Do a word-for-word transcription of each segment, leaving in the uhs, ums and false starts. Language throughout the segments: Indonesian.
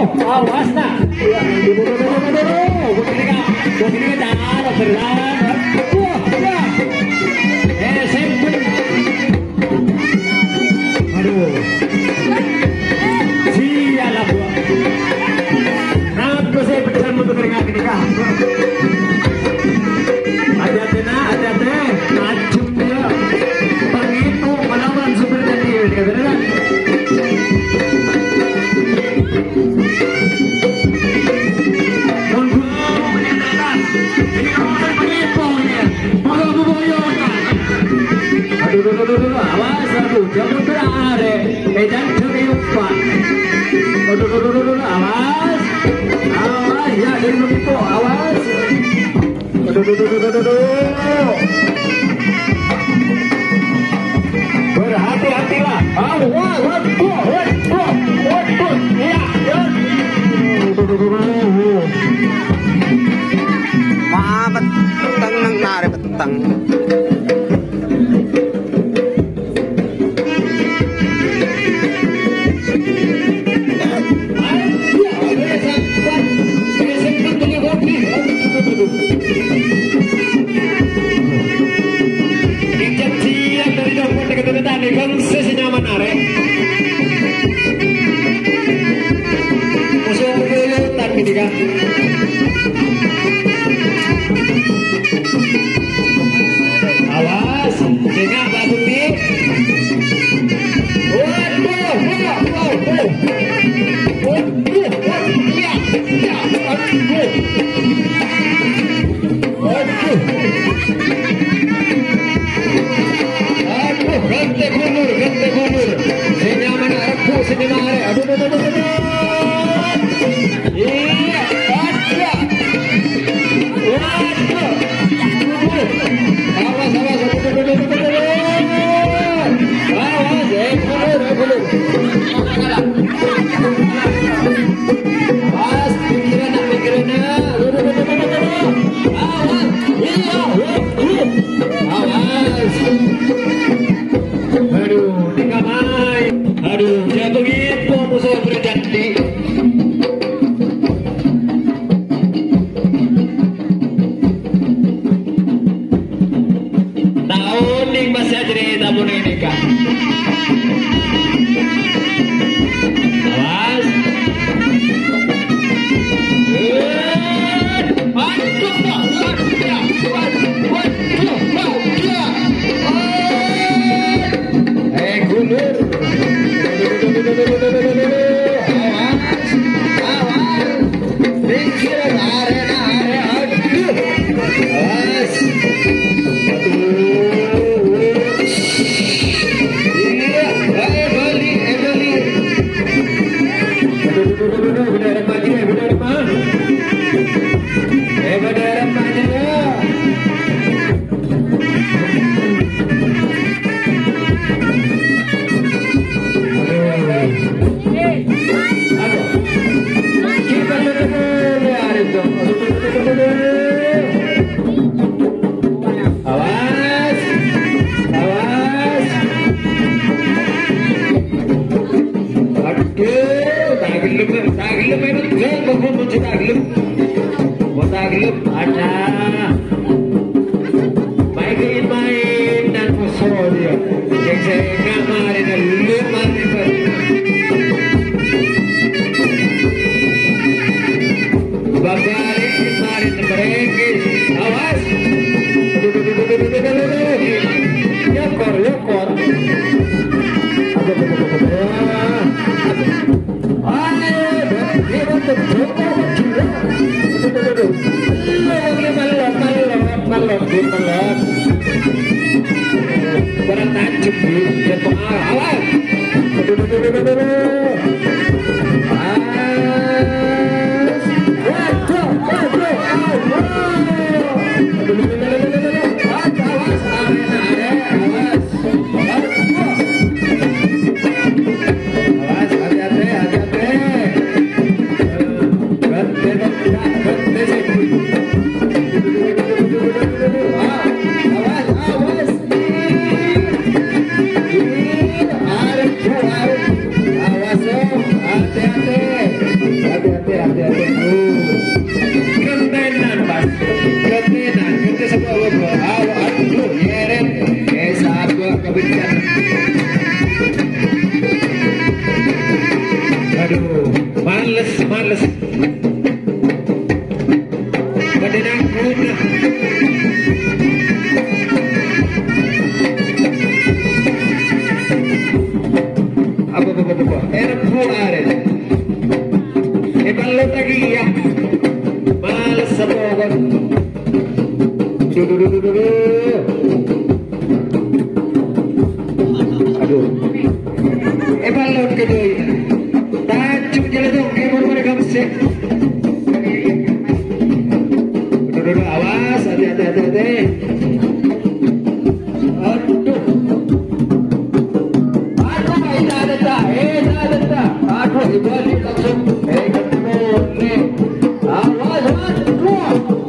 awas nak. Begini begini dah, berlawan. Wah, wah. Eh, sempit. Aduh. Sialah buah. Aku saya pecahan untuk keringat ini kah? Hati-hati nak, hati-hati. Najum dia. Begitu melawan super jadian, benar? Awas, aduh, jangan berare, eh jangan terlupa. Aduh, aduh, aduh, aduh, awas, awas, ya dari begitu, awas. Aduh, aduh, aduh, aduh, aduh. Berhati-hatilah. Awas, waduh, waduh, waduh, ya, ya. Aduh, aduh, aduh, aduh. Wah, beteng nang nare beteng. Awas, dengar Pak Bukti. Waduh, waduh, waduh. Waduh, ya, ya, waduh. Waduh. Aduh, ganti gulur, ganti gulur. Senyaman aku, senyaman. Aduh, aduh, aduh, aduh. Iya, waduh. Waduh. Awas, awas, aduh, aduh, aduh, aduh, aduh. Awas, eh, gulur, eh, gulur. Awas, pikiran, pikiran. Aduh, aduh, aduh, aduh, aduh. Awas, iya, waduh. Awas. Aduh, tinggal main. Aduh, ya begitu musuh berjanji. Tahun nih masih cerita mau nikah. Awas. Eh, gulur. Awas, awas. Pikiran arena, arena, aduh. Awas. Iya, eh balik, eh balik. Aduh, aduh, aduh, aduh, benar rempahnya, benar rempah. Eh, benar rempahnya ya. Awas, awas. Aduh, taglum, taglum itu jangan bangun muncul taglum. Mau taglum ada. Main main dan musuh dia. Yang saya kemarin dan lima ribu. Babari kemarin mereka. Awas. Yokor, yokor. Aduh, aduh, aduh, aduh. Ayo, dia untuk coba berjuang. Aduh, aduh, aduh. Males, males. Kadang guna. Apa apa apa apa. Era pulare. E ballo lagi ya. Males sabogan. Dudu dudu dudu. Aduh. E ballo ke doi. Tajuk jalan dong, kayak baru mereka mesek. Dudu awas, hati hati hati hati. Aduh. Aduh, ini ada tak? Eh, ada tak? Aduh, ibalik langsung. Eh, ketemu nih. Awas, aduh.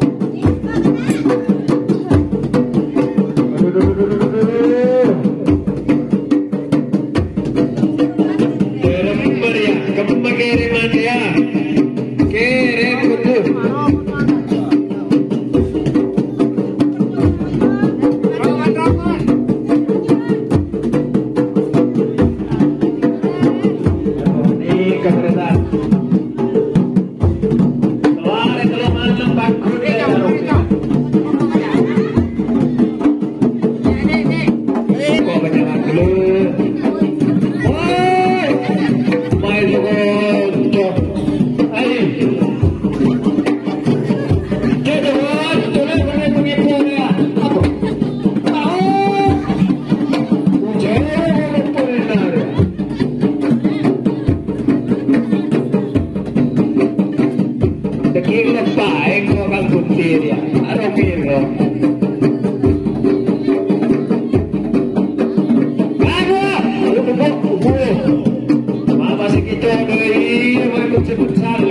Aduh, aduh, aduh, aduh, aduh. Keremper ya, kempa kiriman ya. Kirim betul. Mama si kita dari mau ikut sebut